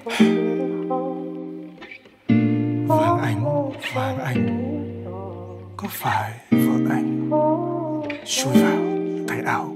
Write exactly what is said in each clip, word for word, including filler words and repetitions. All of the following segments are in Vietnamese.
Vàng anh, vàng anh, có phải vợ anh chui vào tay áo?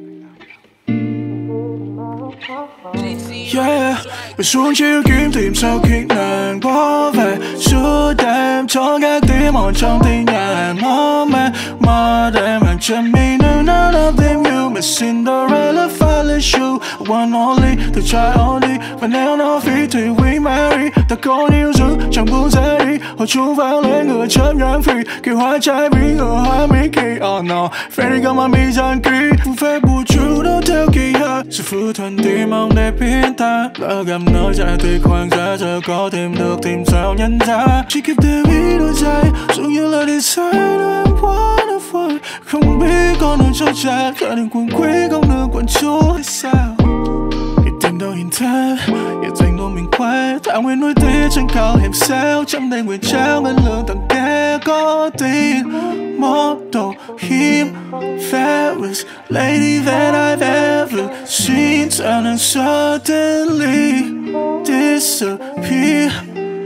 Yeah, mình xuống chiếu kiếm tìm sao khi nàng bỏ về. Suốt đêm cho các tiếng mòn trong tim nhà mơ mê. Mà đêm hàng trăm minu, none of them you. Mà Cinderella phải lấy shoe, one only, từ trai only. Và nếu nó phí thì we marry. Ta có níu giữ, chẳng buông dễ đi. Hồi chuông vang lên người chớp nhoáng free. Kiểu hoa trái bí ngựa hoa Mickey. Oh no, Freddy got my mi gian ký. Phù phép bù chú đâu theo kỳ hạn. Sự phư thuần tim mong để biến ta. Lỡ gặp nơi trái tuyệt hoang dã. Giờ có thêm được tìm sao nhân ra. Chỉ kịp để ý đôi giây. Dường như là đi sai nơi em quá đã vời. Không biết con đường cho cha. Cả đừng cuồng quý không đường quận chúa hay sao. Tìm đâu nhìn thế, yêu tình của mình quay. Thảo nguyên núi tiếc trên cao hẻm xéo. Trong đêm nguyện trao ngân lượng tặng kẻ có tin. Motto hiếm Ferris, lady that I've ever seen. Turn and suddenly disappear.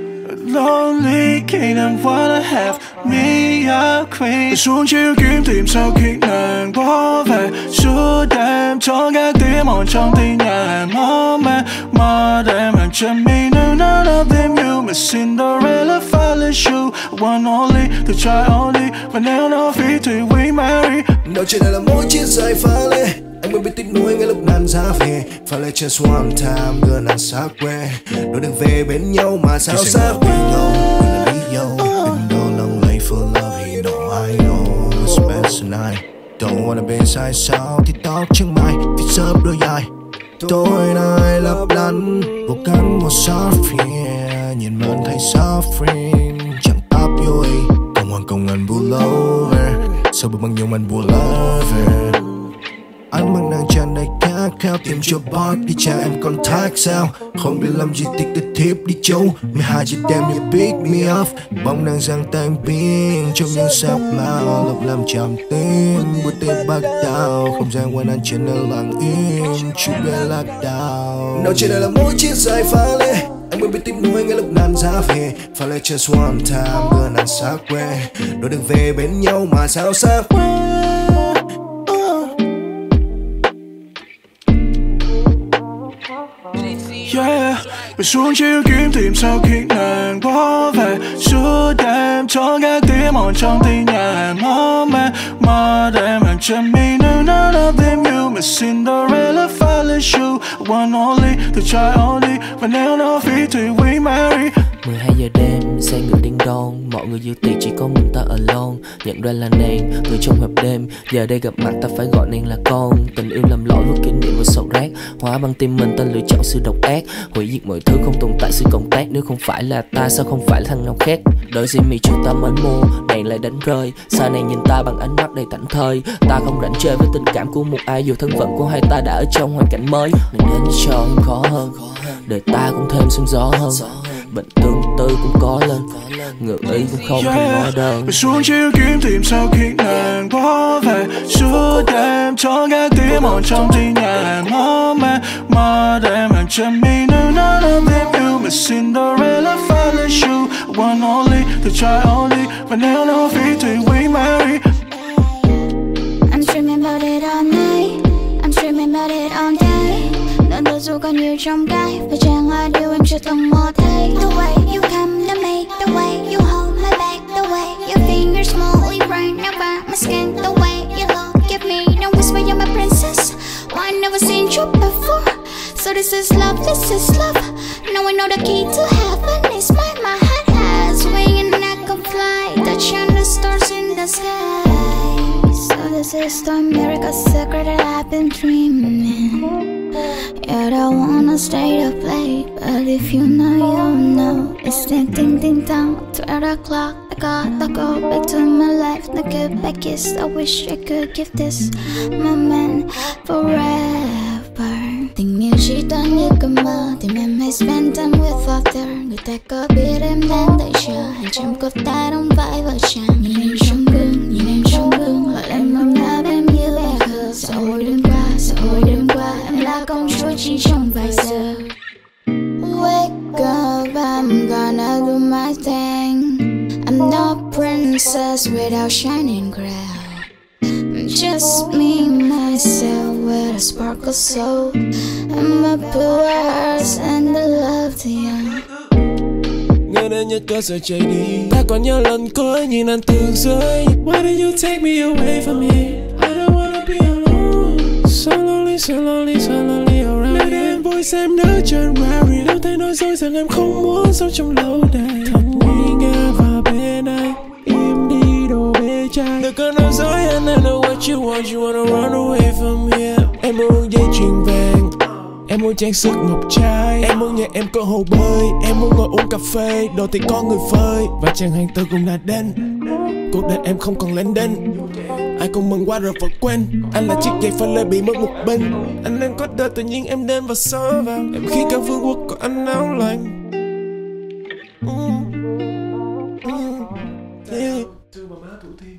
Lonely kingdom wanna have me a queen. Xuống chiếu kiếm tìm sao khi nàng bỏ về. Suốt đêm cho các tiếng mòn trong tim nhà mơ mê. Mà đêm hàng trăm minu, none of them you. Mà Cinderella phải lấy shoe, one only, từ trai only. Và nếu nó phí thì we marry. Đâu chỉ này là mỗi chiếc giày pha lê. Anh mới biết tiếc nuối ngay lúc nàng ra về. Phải lấy just one time, đưa nàng xa quê. Đôi đường về bên nhau mà sao xa quê ngầu. Mình là lý do, đừng đo lòng lấy for love. He know I know, it's best tonight. Don't wanna be sai sao thì tóc chân mày. Vì sớp đôi dài. Tối nay lấp lánh, vô cánh một Safri. Nhìn mơn thấy Safri. Chẳng tóc vô ý, công hoàng công anh bull over. Sao bước bằng nhiều mình bull over. Anh mang nàng tràn đầy khát khao. Tìm cho bot đi chào em contact sao. Không biết làm gì tích tích thiếp đi châu. mười hai giờ đêm you pick me up. Bóng nàng giang tan biến trong những sắc màu. Lúc làm chạm tim buổi tối bắt đầu. Không gian quanh anh trở nên lặng im. Chưa biết lạc đảo. Đâu chỉ đây là mỗi chiếc giày pha lê. Anh mới biết tiếc nuối ngay lúc nàng ra về. Phải lấy just one time, đưa nàng xa quê. Đôi đường về bên nhau mà sao xa quê. Yeah, mình xuống chiếu kiếm tìm sao khi nàng bỏ về. Suốt đêm cho các tiếng mòn trong tim nhà mơ mê. Mà đêm hàng trăm minu, none of them you. Mà Cinderella phải lấy shoe, one only, từ trai only. Và nếu nó phí thì we marry. mười hai giờ đêm, xe ngựa điên đon. Mọi người dư tiệc chỉ có mình ta alone. Nhận ra là nàng, người trong hộp đêm. Giờ đây gặp mặt ta phải gọi nàng là con. Tình yêu lầm lỗi với kỷ niệm và sầu rác. Hóa băng tim mình ta lựa chọn sự độc ác. Hủy diệt mọi thứ không tồn tại sự cộng tác. Nếu không phải là ta sao không phải là thằng nào khác. Đợi jimmi cho ta mến mua, nàng lại đánh rơi. Sao nàng nhìn ta bằng ánh mắt đầy thảnh thơi. Ta không rảnh chơi với tình cảm của một ai. Dù thân phận của hai ta đã ở trong hoàn cảnh mới. Nàng đến cho em khó hơn, đời ta cũng thêm sóng gió hơn. Bệnh tương tư cũng có lên, ngược ý cũng không thành hóa đơn. Mình xuống chiếu kiếm tìm sao khi nàng bỏ về. Suốt đêm cho các tiếng mòn trong tim nhà mơ mê. Mà đêm hàng trăm minu, none of them you. Mà Cinderella phải lấy shoe, one only, từ trai only. Và nếu nó phí thì we marry. I'm dreaming about it all night. I'm dreaming about it all day. Nên đôi dù có nhiều trong gai. Và chẳng ai điều em chưa từng mơ thấy. The way you come to me, the way you hold my back, the way your fingers slowly run over my skin, the way you look at me, don't whisper you're my princess. Why I never seen you before. So this is love, this is love. Now I know the key to heaven is mine. My heart has wings and I can fly, touching the stars in the sky. So this is the miracle secret that I've been dreaming. Yet I wanna stay up late, but if you know, you know. It's ding ding ding dong, twelve o'clock. I gotta go back to my life. The goodbye kiss, I wish I could give this moment forever. Tình yêu chỉ toán như cơn mơ, tìm em hay spend time with other. Người ta có biết em đang đợi chờ, hàng trăm cô ta đóng vai vợ chàng. Nhìn em trong gương, nhìn em trong gương, hỏi em mong ngáp em như lẻ khờ. Sao hồi đêm qua, sao hồi đêm qua, em là công chúa chỉ trong vài giờ. Wake up. princess without shining crown. Just me, myself, with a sparkle soul. I'm a poor heart and the love to young. Nghe đến nhất có sợ chạy đi. Ta còn nhớ lần cuối nhìn anh từng rơi. Why did you take me away from here? I don't wanna be alone. So lonely, so lonely, so lonely around here. Để em vui xem nỡ January. Đâu thấy nói dối rằng em không muốn sống trong lâu đài. Thật nghi ngờ vào bên anh. Im đi đồ bê trai. Đừng có nói dối anh, I know what you want. You wanna run away from here. Em muốn dây chuyền vàng. Em muốn trang sức ngọc trai. Em muốn nhà em có hồ bơi. Em muốn ngồi uống cà phê. Đồ thì có người phơi. Và chẳng hàng tư cũng đã đến. Cuộc đời em không còn lên đên. Ai cũng mừng qua rồi vẫn quên. Anh là chiếc giày pha lê bị mất một bên. Anh đang có đời tự nhiên em đến và soi vào. Em khiến cả vương quốc của anh áo lạnh. Mm. Mm. Yeah.